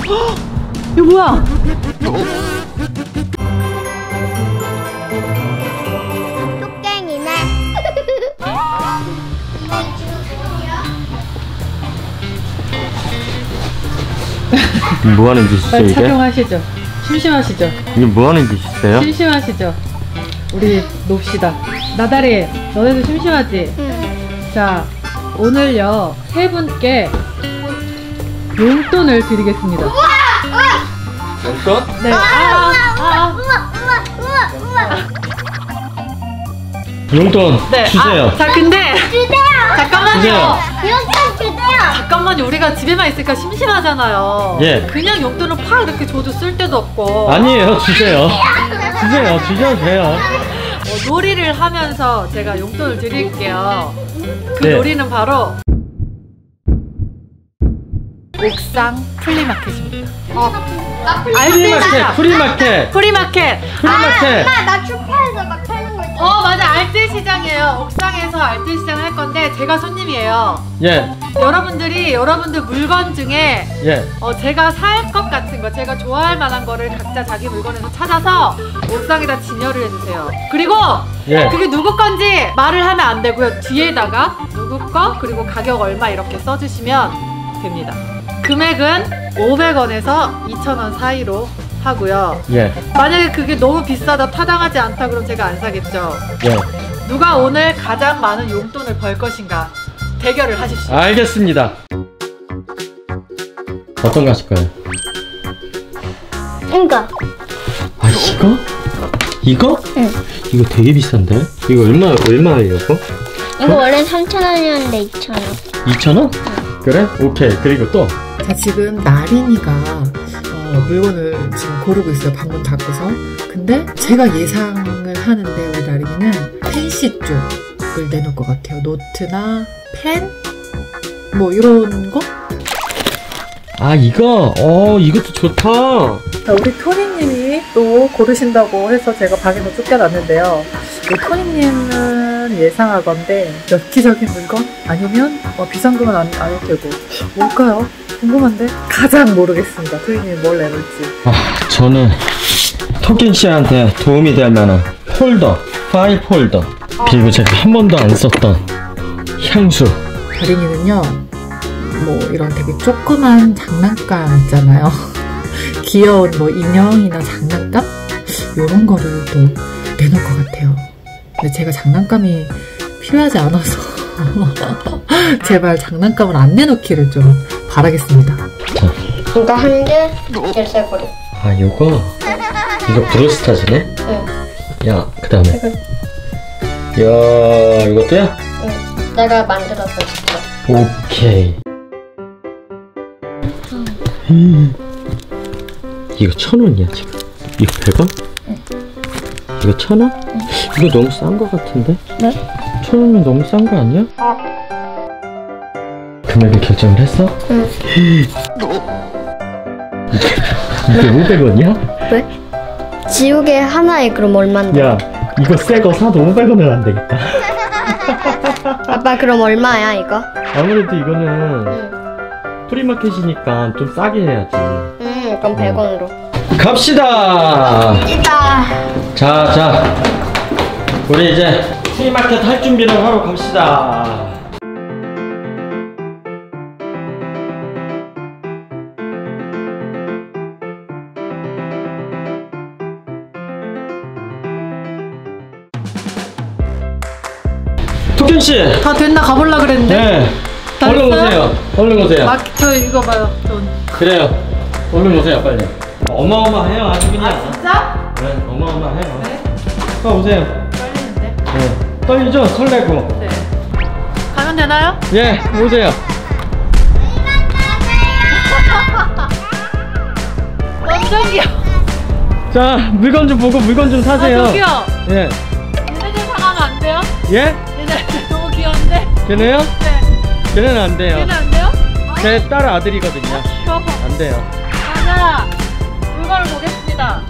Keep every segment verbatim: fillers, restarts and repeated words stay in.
이거 뭐야? 뚝갱이네. 뭐하는 짓이죠 빨리 이게? 착용하시죠. 심심하시죠? 이게 뭐하는 짓이세요? 심심하시죠? 우리 놉시다. 나다리, 너네도 심심하지? 응. 자, 오늘요 세 분께 용돈을 드리겠습니다. 용돈? 네. 아, 아, 우와 우와 우와 우와. 용돈 네. 주세요. 아, 자, 근데 주세요. 잠깐만요. 주세요. 용돈 주세요. 잠깐만요. 우리가 집에만 있으니까 심심하잖아요. 예. 그냥 용돈을 팍 이렇게 줘도 쓸 데도 없고. 아니에요, 주세요. 주세요, 주셔도 돼요. 어, 놀이를 하면서 제가 용돈을 드릴게요. 그 네. 놀이는 바로 옥상 플리마켓입니다. 어, 프리마켓, 프리마켓, 프리마켓. 프리마켓. 엄마 나 축하해서 막 파는 거 있잖아. 어, 맞아. 알뜰 시장이에요. 옥상에서 알뜰 시장을 할 건데 제가 손님이에요. 예, 여러분들이 여러분들 물건 중에 예. 어, 제가 살 것 같은 거, 제가 좋아할 만한 거를 각자 자기 물건에서 찾아서 옥상에다 진열을 해주세요. 그리고 예. 그게 누구 건지 말을 하면 안 되고요. 뒤에다가 누구 거 그리고 가격 얼마 이렇게 써주시면 됩니다. 금액은 오백 원에서 이천 원 사이로 하고요. 예, 만약에 그게 너무 비싸다, 타당하지 않다 그럼 제가 안 사겠죠. 예. 누가 오늘 가장 많은 용돈을 벌 것인가 대결을 하십시오. 알겠습니다. 어떤 거 하실 거예요? 이거. 아, 이거? 이거? 응. 이거 되게 비싼데? 이거 얼마, 얼마예요, 이거? 이거 원래 삼천 원이었는데 이천 원. 이천 원? 그래? 오케이. 그리고 또? 자, 지금 나린이가 어, 물건을 지금 고르고 있어요. 방문 닫고서. 근데 제가 예상을 하는데 우리 나린이는 펜시 쪽을 내놓을 것 같아요. 노트나 펜? 뭐 이런 거? 아, 이거? 어, 이것도 좋다. 자, 우리 토니님이 또 고르신다고 해서 제가 방에서 쫓겨났는데요. 우리 토니님은 예상하건데 엽기적인 물건? 아니면 어, 비상금은 안, 아닐 테고 뭘까요? 궁금한데 가장 모르겠습니다. 토니님이 뭘 내놓을지. 아, 저는 토끼 씨한테 도움이 될 만한 폴더, 파일 폴더, 그리고 제가 한 번도 안 썼던 향수. 다린이는요, 뭐 이런 되게 조그만 장난감 있잖아요. 귀여운 뭐 인형이나 장난감? 이런 거를 또 내놓을 것 같아요. 근데 제가 장난감이 필요하지 않아서 제발 장난감을 안 내놓기를 좀 바라겠습니다. 자, 이거 한 개, 열쇠고리. 아, 요거? 이거 브루스타즈네? 응. 야, 그 다음에. 야, 이것도야? 응. 내가 만들어서 줬어. 오케이. 음. 이거 천 원이야 지금. 이거 백 원? 응. 이거 천 원? 응. 이거 너무 싼 거 같은데? 네? 천 원이면 너무 싼 거 아니야? 어. 금액을 결정을 했어? 응. 이게 오백 원이야? 왜? 지우개 하나에 그럼 얼만데? 야, 이거 새 거 사도 오백 원은 안 되겠다. 아빠 그럼 얼마야 이거? 아무래도 이거는 응. 프리마켓이니까 좀 싸게 해야지. 응, 그럼 백 원으로. 갑시다. 있다. 자, 자, 우리 이제 프리마켓 할 준비를 하러 갑시다. 토끼 씨. 다 됐나? 가볼라 그랬는데. 네. 다 얼른 됐어요? 오세요. 얼른 오세요. 막, 저 이거 봐요. 돈. 그래요. 얼른 오세요, 빨리. 어마어마해요, 아주 그냥. 아, 진짜? 네, 어마어마해요. 네. 아, 오세요. 떨리는데? 네. 떨리죠? 설레고. 네. 가면 되나요? 예, 오세요. 완전 귀여워. 자, 물건 좀 보고 물건 좀 사세요. 아, 저기요. 예. 얘네들 사가면 안 돼요? 예? 얘네들 너무 귀여운데? 걔네요? 네. 걔네는 안 돼요. 얘는 안 돼요? 제 딸 아들이거든요. 귀여워. 안 돼요. 가자. 물건을 보겠습니다.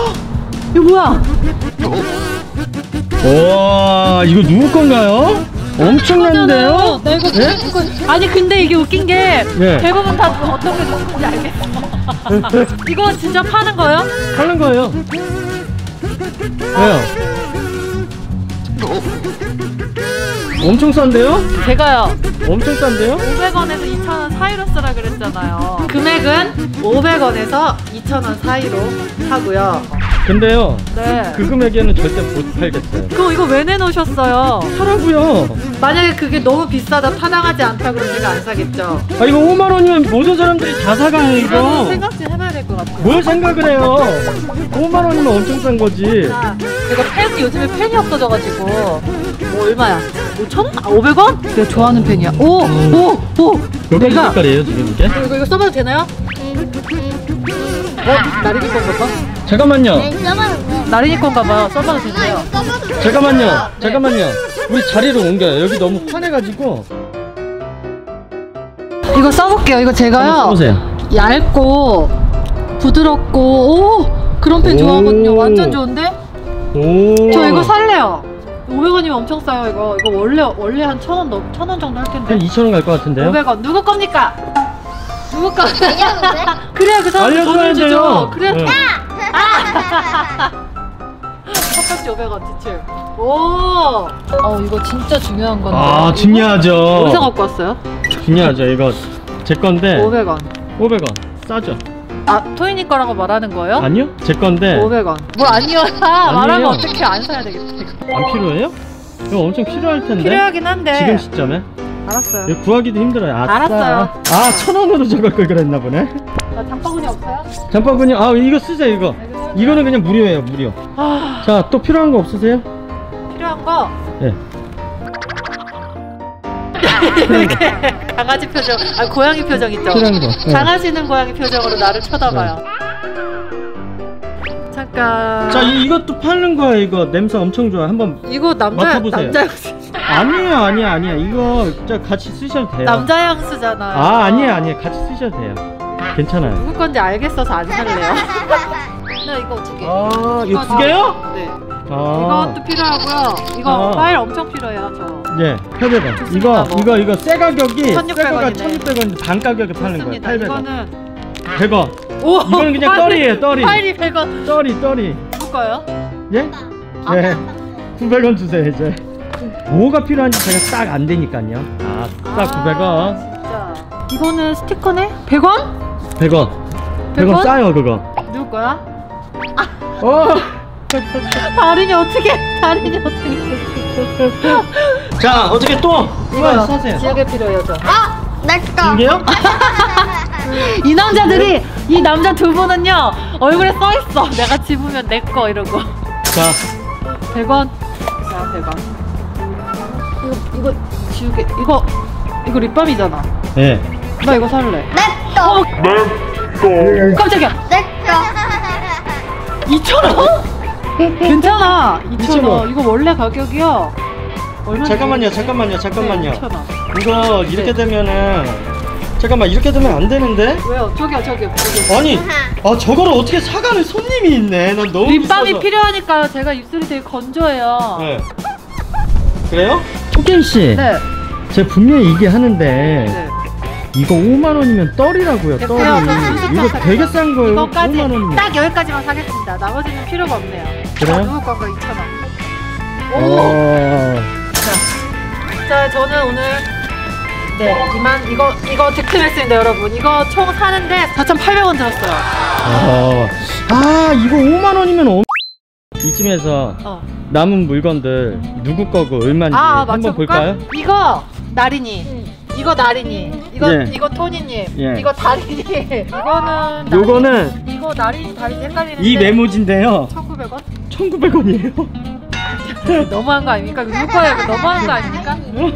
이거 뭐야? 와, 이거 누구 건가요? 엄청난데요? 나 이거, 네? 이거 아니 근데 이게 웃긴 게 네. 대부분 다 어떤 게 좋은지 알겠어. 이거 진짜 파는 거예요? 하는 거예요. 왜요? 엄청 싼데요? 제가요 엄청 싼데요? 오백 원에서 이천 원 사이로 쓰라 그랬잖아요. 금액은 오백 원에서 이천 원 사이로 하고요. 근데요, 네. 그 금액에는 절대 못 팔겠어요. 그거 이거 왜 내놓으셨어요? 사라고요. 만약에 그게 너무 비싸다 타당하지 않다 그러면 제가 안 사겠죠. 아 이거 오만 원이면 모든 사람들이 다 사가요 이거 이거. 생각 좀 해봐야 될 것 같아요. 뭘 생각을 해요? 오만 원이면 엄청 싼 거지. 자, 이거 펜 요즘에 펜이 없어져가지고 뭐 얼마야? 오천 원? 아 오백 원? 내가 좋아하는 펜이야. 오! 오! 오! 몇 가지 내가 색깔이에요 지금 이게? 이거, 이거 써봐도 되나요? 어? 나린이 건가 봐? 잠깐만요. 나린이 건가 봐. 써봐도 되나요? 잠깐만요. 잠깐만요. 우리 자리로 옮겨요. 여기 너무 환해가지고. 이거 써볼게요. 이거 제가요 보세요. 얇고 부드럽고 오! 그런 펜 오. 좋아하거든요. 완전 좋은데? 오. 저 이거 살래요. 오백 원이면 엄청 싸요 이거. 이거 원래 원래 한 천 원 넘, 천 원 정도 할 텐데. 한 이천 원 갈 것 같은데요? 오백 원. 누구 겁니까? 누구 거? 그래야 그 사람 알려줘야 돈을 주죠. 돼요. 그래야 네. 첫 번째 오백 원 지출. 오. 어 이거 진짜 중요한 건데. 아 중요하죠. 어디서 갖고 왔어요? 중요하죠. 이거 제 건데. 오백 원. 오백 원. 싸죠? 아 토이니 거라고 말하는 거예요? 아니요? 제 건데. 오백 원. 뭘 아니요? 말하면 어떻게 안 사야 되겠다. 이거. 안 필요해요? 이거 엄청 필요할 텐데. 필요하긴 한데. 지금 시점에. 알았어요. 이거 구하기도 힘들어요. 아싸. 알았어요. 아, 천 원으로 저걸 걸 그랬나 보네. 나 장바구니 없어요? 잠깐만요. 아, 이거 쓰세요, 이거. 이거는 그냥 무료예요, 무료. 아 자, 또 필요한 거 없으세요? 필요한 거. 예. 이렇게 강아지 표정, 아 고양이 표정 있죠? 필요한 거. 예. 강아지는 고양이 표정으로 나를 쳐다봐요. 잠깐. 자, 이, 이것도 파는 거야, 이거. 냄새 엄청 좋아. 한번. 이거 남자 맡아보세요. 남자 향수. 아니에요, 아니야, 아니야. 이거 저 같이 쓰셔도 돼요. 남자 향수잖아요. 아, 아니에요, 아니에요. 같이 쓰셔도 돼요. 괜찮아요. 누구 건지 알겠어서 안 살래요. 나 이거 두 개. 아, 이거 두 개요? 네. 아. 이것도 필요하고요. 이거 아. 파일 엄청 필요해요, 저. 예, 팔백 원. 좋습니다, 이거, 뭐. 이거, 이거 새 가격이 천육백 새 거가 원이네. 천육백 원인데 반 가격에 파는 거예요. 좋습니다. 팔백 원. 이거는 백 원. 오, 이거는 그냥 떨이에요, 떨이. 파일이 백 원. 떨이, 떨이. 누구 거요? 예? 아. 예. 구백 원 주세요, 이제. 뭐가 필요한지 제가 딱 안 되니까요. 아, 딱 구백 원. 진짜. 이거는 스티커네? 백 원? 백 원. 백 원 싸요, 그거. 누구 거야? 어. 다린이 어떻게? 다린이 어떻게? 자, 어떻게 또? 이거 사세요. 지역에 필요해요, 저. 어? 내 거. 이게요? 이 남자들이 이 남자 두 분은요 얼굴에 써 있어. 내가 집으면 내 거 이러고. 자, 백 원. 자, 백 원. 이거 이거 지우개. 이거 이거 립밤이잖아. 예. 나 이거 살래. 내 거. 어, 깜짝이야. 내 거. 이천 원? 괜찮아. 이천 이천 원. 원. 이거 원래 가격이요. 얼마? 잠깐만요, 잠깐만요, 잠깐만요. 이천 원. 이거 이렇게 네. 되면은 잠깐만 이렇게 되면 안 되는데? 왜요? 저기요, 저기요. 저기요. 아니, 아 저거를 어떻게 사가는 손님이 있네. 난 너무 립밤이 비싸서. 필요하니까요. 제가 입술이 되게 건조해요. 네. 그래요? 토끼 씨, 네. 제가 분명히 얘기하는데 네. 이거 오만 원이면 떨이라고요. 떨이. 됐어요. 저 순수 이거 차 되게 싼 거예요. 이거까지 오만 원이면. 딱 여기까지만 사겠습니다. 나머지는 필요가 없네요. 그래요? 아, 누구 건가 이천 원. 오. 어. 자, 자, 저는 오늘 네 이만 이거 이거 득템했습니다, 여러분. 이거 총 사는데 사천팔백 원 들었어요. 어. 아 이거 오만 원이면 엄... 이쯤에서 어. 남은 물건들 누구 거고 얼마인지 아, 한번 맞춰볼까? 볼까요? 이거 나린이. 이거 나린이. 이거 예. 이거 토니님. 예. 이거 다린이. 이거는 나린이. 요거는 이거 나린이 다린이 헷갈리는데. 이 메모지인데요. 천구백 원? 천구백 원이에요. 너무한 거 아닙니까? 누구 거예요? 이거 너무한 거 아닙니까?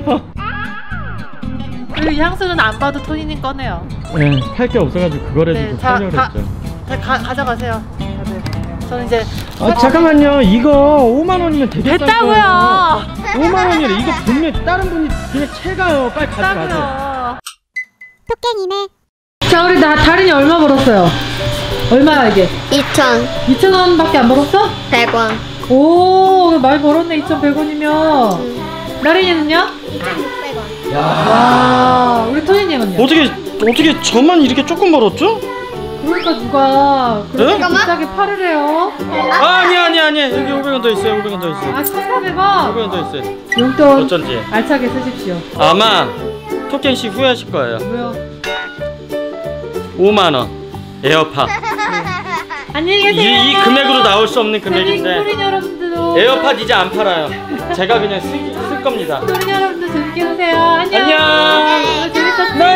그리고 이 향수는 안 봐도 토니님 꺼내요. 네, 팔 게 없어가지고 그거라도 네, 좀 자, 사려고 가- 그랬죠. 자, 가, 가져가세요. 다들. 저는 이제 아 잠깐만요. 이거 오만 원이면 되게 싼 됐다고요. 거예요. 오만 원이래. 이거 분명 다른 분이 그냥 채가요. 빨리 가져가세요. 됐다고요. 토끼님의 자, 우리 나 다린이 얼마 벌었어요? 얼마야 이게? 이천. 이천 원밖에 안 벌었어? 백 원. 오, 많이 벌었네. 이천백 원이면. 나린이는요? 이천육백 원. 야, 와, 우리 토니님은요? 어떻게 어떻게 저만 이렇게 조금 벌었죠? 그러니까 누가 그렇게 네? 비싸게 팔을 해요? 아, 아니 아니 아니 여기 오백 원 더 있어요. 오백 원 더 있어요. 아, 천사백 원. 오백 원 더 있어요. 용돈 어쩐지 알차게 쓰십시오. 아마 토끼 씨 후회하실 거예요. 뭐요? 오만 원 에어팟. 안녕히 이, 계세요. 이 금액으로 나올 수 없는 금액인데 토린 여러분들도 에어팟 이제 안 팔아요. 제가 그냥 쓸, 쓸 겁니다. 토린 여러분들 재밌게 노세요. 안녕. 안녕. 재밌었어요. 네.